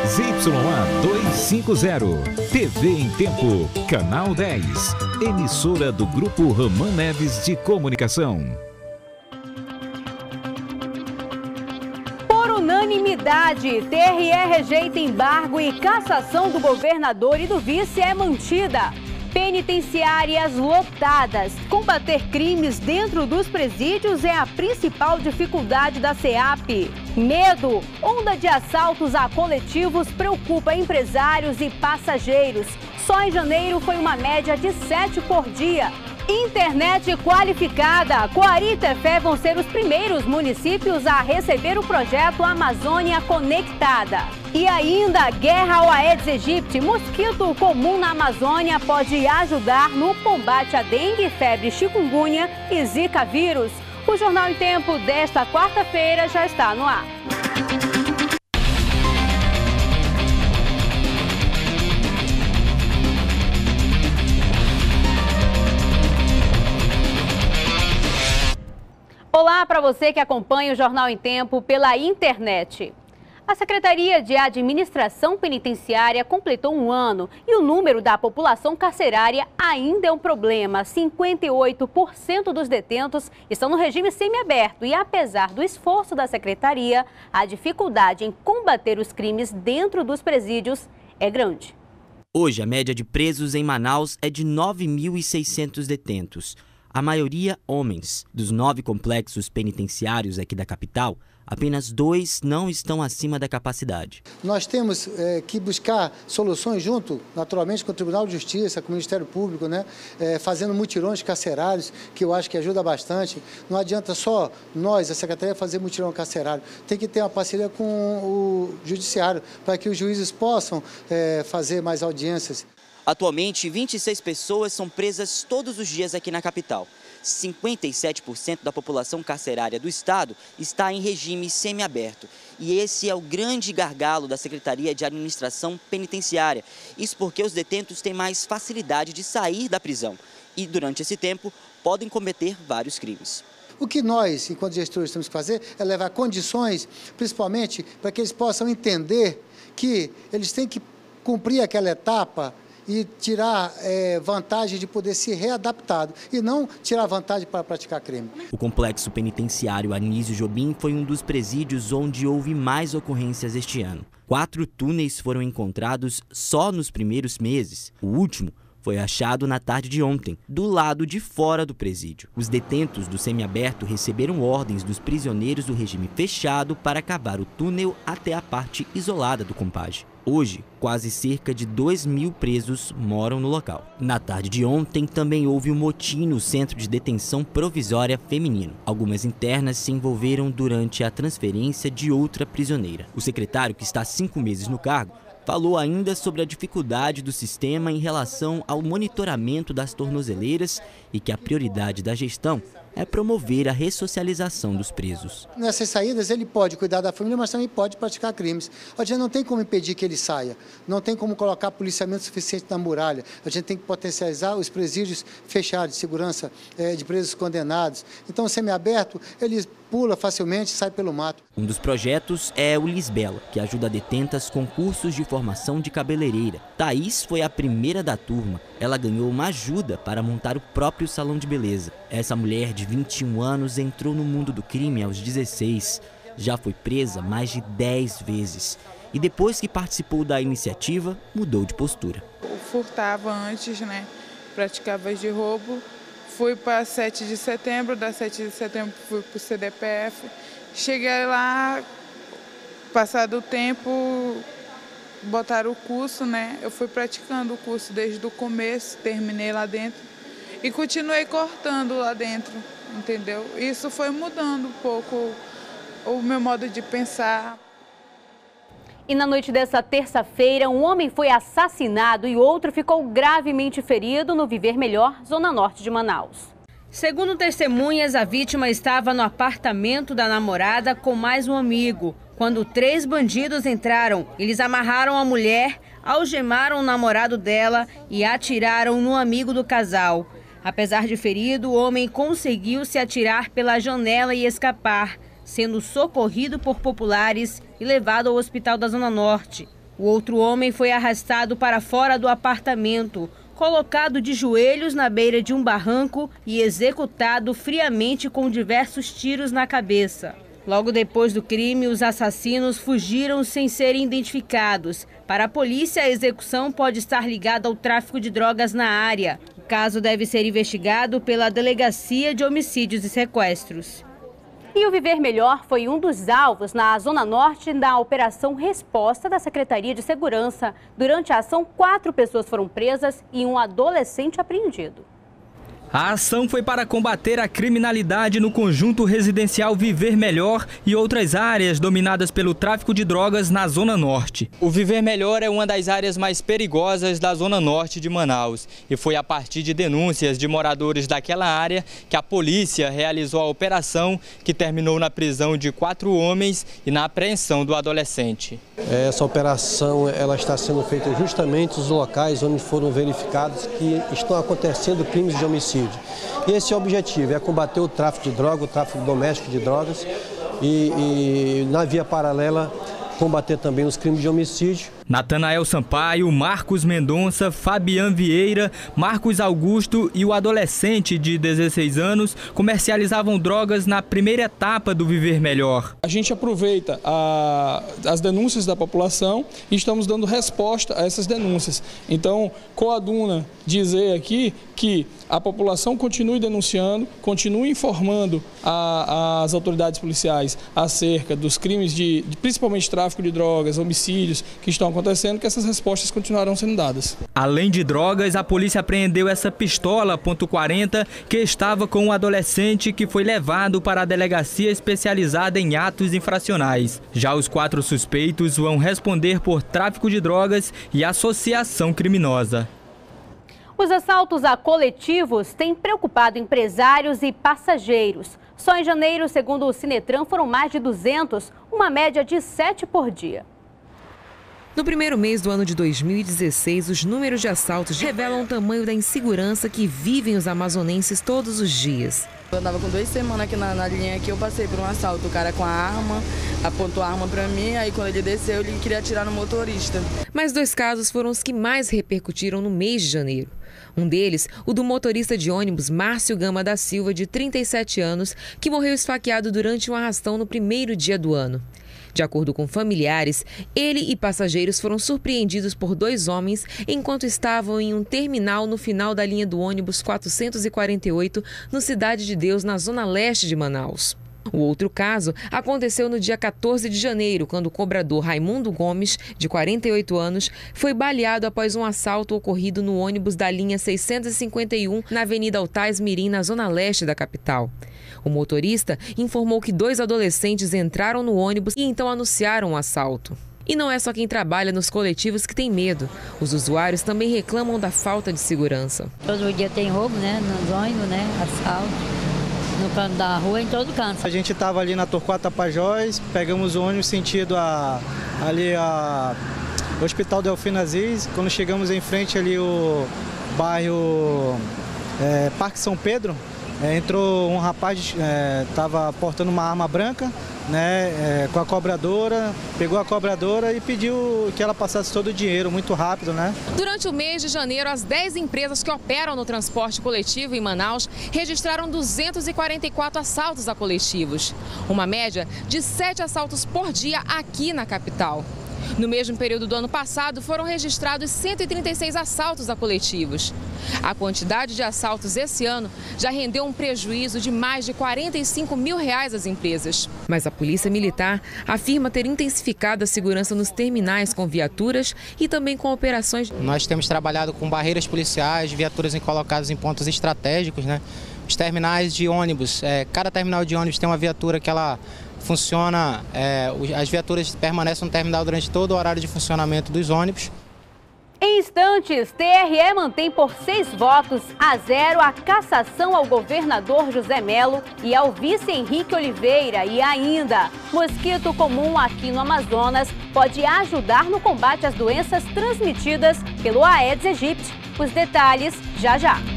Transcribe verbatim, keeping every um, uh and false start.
Z Y A duzentos e cinquenta, T V em Tempo, Canal dez, emissora do Grupo Ramã Neves de Comunicação. Por unanimidade, T R E rejeita embargo e cassação do governador e do vice é mantida. Penitenciárias lotadas. Combater crimes dentro dos presídios é a principal dificuldade da SEAP. Medo. Onda de assaltos a coletivos preocupa empresários e passageiros. Só em janeiro foi uma média de sete por dia. Internet qualificada. Coari e Tefé vão ser os primeiros municípios a receber o projeto Amazônia Conectada. E ainda, guerra ao Aedes aegypti, mosquito comum na Amazônia, pode ajudar no combate à dengue, febre, chikungunya e zika vírus. O Jornal em Tempo desta quarta-feira já está no ar. Olá para você que acompanha o Jornal em Tempo pela internet. A Secretaria de Administração Penitenciária completou um ano e o número da população carcerária ainda é um problema. cinquenta e oito por cento dos detentos estão no regime semiaberto e, apesar do esforço da Secretaria, a dificuldade em combater os crimes dentro dos presídios é grande. Hoje, a média de presos em Manaus é de nove mil e seiscentos detentos. A maioria homens. Dos nove complexos penitenciários aqui da capital, apenas dois não estão acima da capacidade. Nós temos é, que buscar soluções junto, naturalmente, com o Tribunal de Justiça, com o Ministério Público, né? É, fazendo mutirões carcerários, que eu acho que ajuda bastante. Não adianta só nós, a Secretaria, fazer mutirão carcerário. Tem que ter uma parceria com o Judiciário, para que os juízes possam é, fazer mais audiências. Atualmente, vinte e seis pessoas são presas todos os dias aqui na capital. cinquenta e sete por cento da população carcerária do estado está em regime semiaberto. E esse é o grande gargalo da Secretaria de Administração Penitenciária. Isso porque os detentos têm mais facilidade de sair da prisão e, durante esse tempo, podem cometer vários crimes. O que nós, enquanto gestores, temos que fazer é levar condições, principalmente, para que eles possam entender que eles têm que cumprir aquela etapa e tirar é, vantagem de poder ser readaptado e não tirar vantagem para praticar crime. O complexo penitenciário Anísio Jobim foi um dos presídios onde houve mais ocorrências este ano. Quatro túneis foram encontrados só nos primeiros meses. O último foi achado na tarde de ontem, do lado de fora do presídio. Os detentos do semiaberto receberam ordens dos prisioneiros do regime fechado para cavar o túnel até a parte isolada do Compage. Hoje, quase cerca de dois mil presos moram no local. Na tarde de ontem, também houve um motim no Centro de Detenção Provisória Feminino. Algumas internas se envolveram durante a transferência de outra prisioneira. O secretário, que está há cinco meses no cargo, falou ainda sobre a dificuldade do sistema em relação ao monitoramento das tornozeleiras e que a prioridade da gestão é promover a ressocialização dos presos. Nessas saídas ele pode cuidar da família, mas também pode praticar crimes. A gente não tem como impedir que ele saia, não tem como colocar policiamento suficiente na muralha. A gente tem que potencializar os presídios fechados, de segurança é, de presos condenados. Então o semiaberto, ele pula facilmente e sai pelo mato. Um dos projetos é o Lisbela, que ajuda detentas com cursos de formação de cabeleireira. Thaís foi a primeira da turma. Ela ganhou uma ajuda para montar o próprio salão de beleza. Essa mulher de vinte e um anos entrou no mundo do crime aos dezesseis. Já foi presa mais de dez vezes. E depois que participou da iniciativa, mudou de postura. Eu furtava antes, né? Praticava de roubo. Fui para sete de setembro, da sete de setembro fui para o C D P F. Cheguei lá, passado o tempo, botaram o curso, né? Eu fui praticando o curso desde o começo, terminei lá dentro e continuei cortando lá dentro, entendeu? Isso foi mudando um pouco o meu modo de pensar. E na noite dessa terça-feira, um homem foi assassinado e outro ficou gravemente ferido no Viver Melhor, zona norte de Manaus. Segundo testemunhas, a vítima estava no apartamento da namorada com mais um amigo. Quando três bandidos entraram, eles amarraram a mulher, algemaram o namorado dela e atiraram no amigo do casal. Apesar de ferido, o homem conseguiu se atirar pela janela e escapar, sendo socorrido por populares e levado ao hospital da Zona Norte. O outro homem foi arrastado para fora do apartamento, colocado de joelhos na beira de um barranco e executado friamente com diversos tiros na cabeça. Logo depois do crime, os assassinos fugiram sem serem identificados. Para a polícia, a execução pode estar ligada ao tráfico de drogas na área. O caso deve ser investigado pela Delegacia de Homicídios e Sequestros. E o Viver Melhor foi um dos alvos na Zona Norte da Operação Resposta da Secretaria de Segurança. Durante a ação, quatro pessoas foram presas e um adolescente apreendido. A ação foi para combater a criminalidade no conjunto residencial Viver Melhor e outras áreas dominadas pelo tráfico de drogas na Zona Norte. O Viver Melhor é uma das áreas mais perigosas da Zona Norte de Manaus e foi a partir de denúncias de moradores daquela área que a polícia realizou a operação que terminou na prisão de quatro homens e na apreensão do adolescente. Essa operação ela está sendo feita justamente nos locais onde foram verificados que estão acontecendo crimes de homicídio. E esse é o objetivo, é combater o tráfico de drogas, o tráfico doméstico de drogas e, e na via paralela, combater também os crimes de homicídio. Natanael Sampaio, Marcos Mendonça, Fabian Vieira, Marcos Augusto e o adolescente de dezesseis anos comercializavam drogas na primeira etapa do Viver Melhor. A gente aproveita a, as denúncias da população e estamos dando resposta a essas denúncias. Então, coaduna dizer aqui que a população continue denunciando, continue informando a, as autoridades policiais acerca dos crimes de, de principalmente tráfico de drogas, homicídios que estão acontecendo, que essas respostas continuarão sendo dadas. Além de drogas, a polícia apreendeu essa pistola ponto quarenta que estava com um adolescente que foi levado para a delegacia especializada em atos infracionais. Já os quatro suspeitos vão responder por tráfico de drogas e associação criminosa. Os assaltos a coletivos têm preocupado empresários e passageiros. Só em janeiro, segundo o Sinetran, foram mais de duzentos, uma média de sete por dia. No primeiro mês do ano de dois mil e dezesseis, os números de assaltos revelam o tamanho da insegurança que vivem os amazonenses todos os dias. Eu andava com duas semanas aqui na, na linha que eu passei por um assalto. O cara com a arma, apontou a arma para mim, aí quando ele desceu, ele queria atirar no motorista. Mas dois casos foram os que mais repercutiram no mês de janeiro. Um deles, o do motorista de ônibus Márcio Gama da Silva, de trinta e sete anos, que morreu esfaqueado durante um arrastão no primeiro dia do ano. De acordo com familiares, ele e passageiros foram surpreendidos por dois homens enquanto estavam em um terminal no final da linha do ônibus quatrocentos e quarenta e oito, no Cidade de Deus, na zona leste de Manaus. O outro caso aconteceu no dia quatorze de janeiro, quando o cobrador Raimundo Gomes, de quarenta e oito anos, foi baleado após um assalto ocorrido no ônibus da linha seiscentos e cinquenta e um, na Avenida Altais Mirim, na zona leste da capital. O motorista informou que dois adolescentes entraram no ônibus e então anunciaram o assalto. E não é só quem trabalha nos coletivos que tem medo. Os usuários também reclamam da falta de segurança. Todo dia tem roubo, né? Nos ônibus, né? Assalto. No canto da rua, em todo canto. A gente estava ali na Torquato Tapajós, pegamos o ônibus sentido a, ali a o Hospital Delfino Aziz. Quando chegamos em frente ali o bairro é, Parque São Pedro, é, entrou um rapaz, estava é, portando uma arma branca, né, é, com a cobradora, pegou a cobradora e pediu que ela passasse todo o dinheiro, muito rápido, né? Durante o mês de janeiro, as dez empresas que operam no transporte coletivo em Manaus registraram duzentos e quarenta e quatro assaltos a coletivos, uma média de sete assaltos por dia aqui na capital. No mesmo período do ano passado, foram registrados cento e trinta e seis assaltos a coletivos. A quantidade de assaltos esse ano já rendeu um prejuízo de mais de quarenta e cinco mil reais às empresas. Mas a Polícia Militar afirma ter intensificado a segurança nos terminais com viaturas e também com operações. Nós temos trabalhado com barreiras policiais, viaturas colocadas em pontos estratégicos, né? Os terminais de ônibus, é, cada terminal de ônibus tem uma viatura que ela funciona, é, as viaturas permanecem no terminal durante todo o horário de funcionamento dos ônibus. Em instantes, T R E mantém por seis votos a zero a cassação ao governador José Melo e ao vice Henrique Oliveira. E ainda, mosquito comum aqui no Amazonas pode ajudar no combate às doenças transmitidas pelo Aedes aegypti. Os detalhes já já.